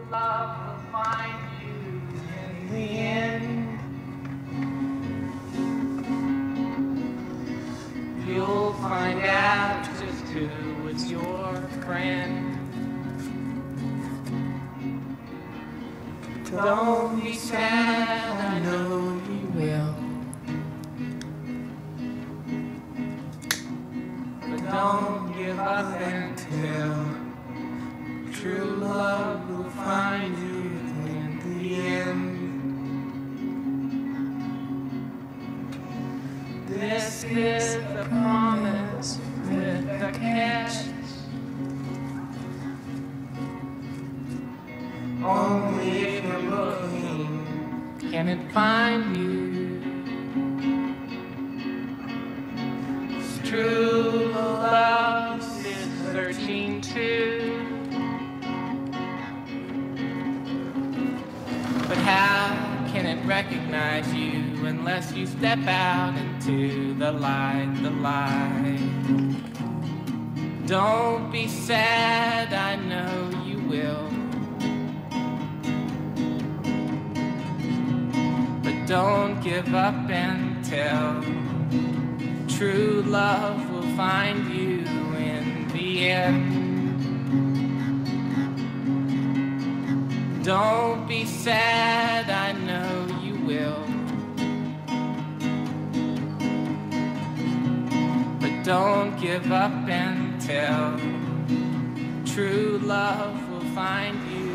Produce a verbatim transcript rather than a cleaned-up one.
love will find you in the end. You'll find out just who was your friend. Don't be sad, I know you will. But don't give up until true love will find you in the end. This is the promise with the catch. Only if you're looking can it find you. True love is searching too. But how can it recognize you unless you step out into the light, the light? Don't be sad, I know you will. But don't give up until true love will find you in the end. Don't be sad, I know you will. But don't give up until true love will find you